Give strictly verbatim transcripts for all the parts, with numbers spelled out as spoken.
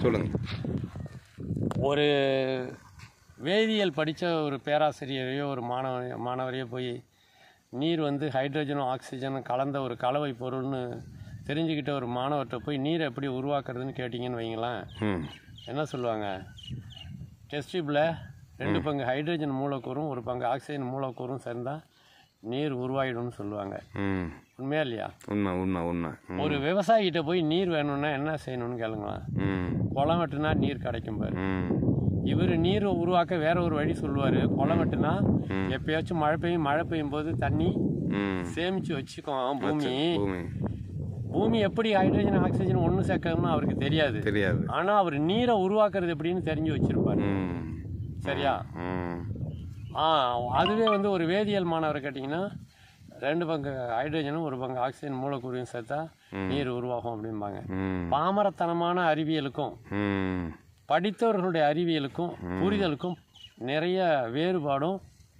சொல்லுங்கள். ஒரு வேதியியல் படித்த ஒரு பேராசிரியரையோ ஒரு மாணவ மாணவரையோ போய் நீர் வந்து ஹைட்ரஜனும் ஆக்சிஜனும் கலந்த ஒரு கலவை பொருள்னு தெரிஞ்சுக்கிட்ட ஒரு மாணவர்கிட்ட போய் நீரை எப்படி உருவாக்குறதுன்னு கேட்டிங்கன்னு வைங்களேன், என்ன சொல்லுவாங்க? டெஸ்ட் டியூப்பில் ரெண்டு பங்கு ஹைட்ரஜன் மூலக்கூறும் ஒரு பங்கு ஆக்சிஜன் மூலக்கூறும் சேர்ந்தால் நீர் உருவாயிடும்னு சொல்லுவாங்க. உண்மையா இல்லையா? உண்மை உண்மை உண்மை. ஒரு விவசாயிகிட்ட போய் நீர் வேணும்னா என்ன செய்யணும்னு கேளுங்களேன். குளம் வெட்டுனா நீர் கிடைக்கும் பாரு. இவர் நீர் உருவாக்க வேற ஒரு வழி சொல்லுவார். குளம் வெட்டுனா எப்பயாச்சும் மழை பெய்யும், மழை பெய்யும் போது தண்ணி சேமித்து வச்சுக்கோம் பூமி. பூமி எப்படி ஹைட்ரஜன் ஆக்சிஜன் ஒன்று சேர்க்கணும்னு அவருக்கு தெரியாது தெரியாது ஆனால் அவர் நீரை உருவாக்குறது எப்படின்னு தெரிஞ்சு வச்சிருப்பார். சரியா? ஆ அதுவே வந்து ஒரு வேதியியல் மாணவரை கேட்டிங்கன்னா ரெண்டு பங்கு ஹைட்ரஜனும் ஒரு பங்கு ஆக்சிஜன் மூலக்கூறையும் சேர்த்தா நீர் உருவாகும் அப்படிம்பாங்க. பாமரத்தனமான அறிவியலுக்கும் படித்தவர்களுடைய அறிவியலுக்கும் புரிதலுக்கும் நிறைய வேறுபாடும்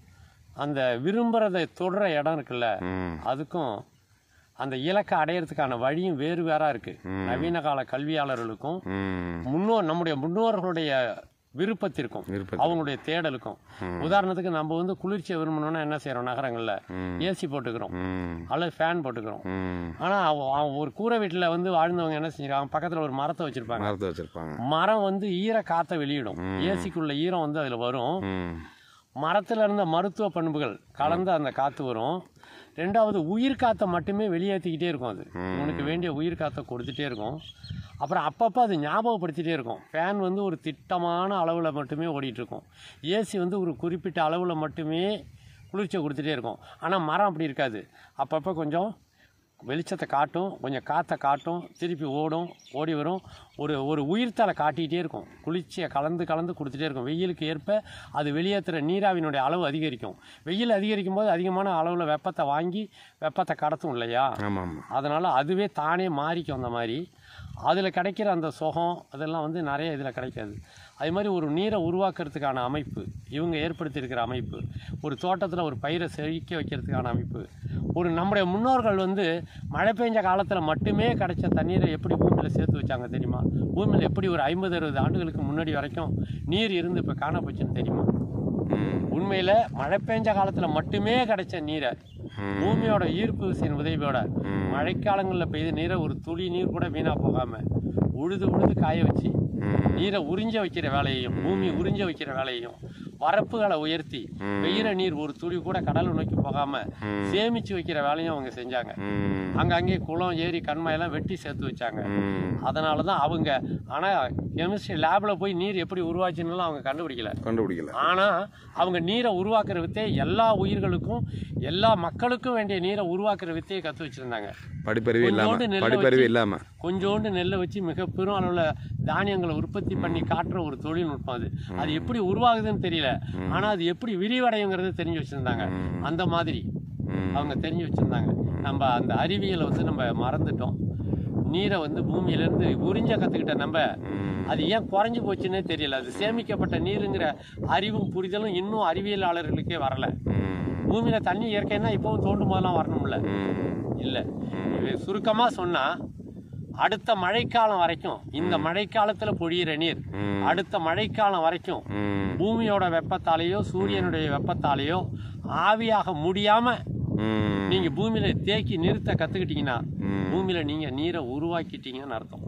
அந்த விரும்புறதை தொடர இடம் இருக்குல்ல அதுக்கும் அந்த இலக்கை அடையிறதுக்கான வழியும் வேறு வேறா இருக்கு. நவீன கால கல்வியாளர்களுக்கும் முன்னோர் நம்முடைய முன்னோர்களுடைய விருப்பத்திற்கும் அவங்களுடைய தேடலுக்கும். உதாரணத்துக்கு நம்ம வந்து குளிர்ச்சியை விரும்பணும்னா என்ன செய்யறோம்? நகரங்கள்ல ஏசி போட்டுக்கிறோம் அல்லது ஃபேன் போட்டுக்கிறோம். ஆனா ஒரு கூரை வீட்டுல வந்து வாழ்ந்தவங்க என்ன செஞ்சிருக்காங்க? பக்கத்துல ஒரு மரத்தை வச்சிருப்பாங்க. மரம் வந்து ஈர காத்த வெளியிடும். ஏசிக்குள்ள ஈரம் வந்து அதுல வரும். மரத்துல இருந்த மருத்துவ பண்புகள் கலந்து அந்த காத்து வரும். ரெண்டாவது உயிர் காற்றை மட்டுமே வெளியேற்றிக்கிட்டே இருக்கும். அது உனக்கு வேண்டிய உயிர் காற்றை கொடுத்துட்டே இருக்கும். அப்புறம் அப்பப்போ அது ஞாபகப்படுத்திகிட்டே இருக்கும். ஃபேன் வந்து ஒரு திட்டமான அளவில் மட்டுமே ஓடிட்டுருக்கும். ஏசி வந்து ஒரு குறிப்பிட்ட அளவில் மட்டுமே குளிர்ச்சியை கொடுத்துட்டே இருக்கும். ஆனால் மரம் அப்படி இருக்காது. அப்பப்போ கொஞ்சம் வெளிச்சத்தை காட்டும், கொஞ்சம் காற்றை காட்டும், திருப்பி ஓடும், ஓடி வரும். ஒரு ஒரு உயிர்த்தலை காட்டிகிட்டே இருக்கும். குளிர்ச்சியை கலந்து கலந்து கொடுத்துட்டே இருக்கும். வெயிலுக்கு ஏற்ப அது வெளியேற்றுற நீராவினுடைய அளவு அதிகரிக்கும். வெயில் அதிகரிக்கும் போது அதிகமான அளவில் வெப்பத்தை வாங்கி வெப்பத்தை கடத்தும் இல்லையா? அதனால் அதுவே தானே மாறிக்கும். அந்த மாதிரி அதில் கிடைக்கிற அந்த சுகம் அதெல்லாம் வந்து நிறைய இதில் கிடைக்காது. அது மாதிரி ஒரு நீரை உருவாக்குறதுக்கான அமைப்பு இவங்க ஏற்படுத்தியிருக்கிற அமைப்பு, ஒரு தோட்டத்தில் ஒரு பயிரை செழிக்க வைக்கிறதுக்கான அமைப்பு, ஒரு நம்முடைய முன்னோர்கள் வந்து மழை பெஞ்ச காலத்தில் மட்டுமே கிடைச்ச தண்ணீரை எப்படி பூமியில் சேர்த்து வச்சாங்க தெரியுமா? பூமியில் எப்படி ஒரு ஐம்பது அறுபது ஆண்டுகளுக்கு முன்னாடி வரைக்கும் நீர் இருந்து இப்போ காண போச்சுன்னு தெரியுமா? உண்மையில் மழை பெஞ்ச காலத்தில் மட்டுமே கிடைச்ச நீரை பூமியோட ஈர்ப்பு விசையின் உதவியோட மழைக்காலங்களில் பெய்த நீரை ஒரு துளி நீர் கூட வீணா போகாம உழுது உழுது காய வச்சு நீரை உறிஞ்ச வைக்கிற வேலையையும் பூமி உறிஞ்ச வைக்கிற வேலையையும் வரப்புகளை உயர்த்தி பெய்கிற நீர் ஒரு துளி கூட கடலை நோக்கி போகாம சேமிச்சு வைக்கிற வேலையும் அவங்க செஞ்சாங்க. அங்கங்கே குளம் ஏரி கண்மாயெல்லாம் வெட்டி சேர்த்து வச்சாங்க. அதனாலதான் அவங்க ஆனா கெமிஸ்ட்ரி லேப்ல போய் நீர் எப்படி உருவாச்சுன்னு அவங்க கண்டுபிடிக்கல கண்டுபிடிக்கல ஆனா அவங்க நீரை உருவாக்குற வித்தையை எல்லா உயிர்களுக்கும் எல்லா மக்களுக்கும் வேண்டிய நீரை உருவாக்குற வித்தையை கத்து வச்சிருந்தாங்க. படிப்பறிவு இல்லாம கொஞ்சோண்டு நெல்லை வச்சு மிக பெரும் அளவுல தானியங்களை உற்பத்தி பண்ணி காட்டுற ஒரு தொழில்நுட்பம் அது. அது எப்படி உருவாகுதுன்னு தெரியல, ஆனா அது எப்படி விரிவடையுங்கிறது தெரிஞ்சு வச்சிருந்தாங்க. அந்த மாதிரி அவங்க தெரிஞ்சு வச்சிருந்தாங்க. நம்ம அந்த அறிவியலை வந்து நம்ம மறந்துட்டோம். நீரை வந்து பூமியிலேருந்து உறிஞ்ச கற்றுக்கிட்ட நம்ம அது ஏன் குறைஞ்சி போச்சுன்னே தெரியல. அது சேமிக்கப்பட்ட நீருங்கிற அறிவும் புரிதலும் இன்னும் அறிவியலாளர்களுக்கே வரல. பூமியில தண்ணி இயற்கைன்னா இப்பவும் தோண்டும் போதெல்லாம் வரணும்ல, இல்லை. சுருக்கமா சொன்னா அடுத்த மழைக்காலம் வரைக்கும் இந்த மழைக்காலத்துல பொழியிற நீர் அடுத்த மழைக்காலம் வரைக்கும் பூமியோட வெப்பத்தாலேயோ சூரியனுடைய வெப்பத்தாலேயோ ஆவியாக முடியாம நீங்க பூமியில தேக்கி நிறுத்த கத்துக்கிட்டீங்கன்னா பூமியில நீங்க நீரை உருவாக்கிட்டீங்கன்னு அர்த்தம்.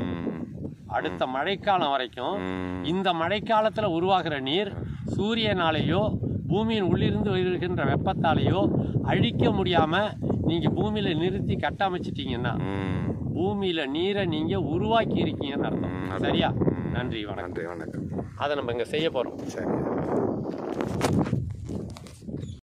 அடுத்த மழைக்காலம் வரைக்கும் இந்த மழைக்காலத்துல உருவாகிற நீர் சூரியனாலேயோ பூமியின் உள்ளிருந்து வருகின்ற வெப்பத்தாலேயோ அழிக்க முடியாம நீங்க பூமியில நிறுத்தி கட்டமைச்சிட்டீங்கன்னா பூமியில நீரை நீங்க உருவாக்கி இருக்கீங்கன்னு அர்த்தம். சரியா? நன்றி, வணக்கம். வணக்கம். அதை நம்ம இங்க செய்ய போறோம். சரி.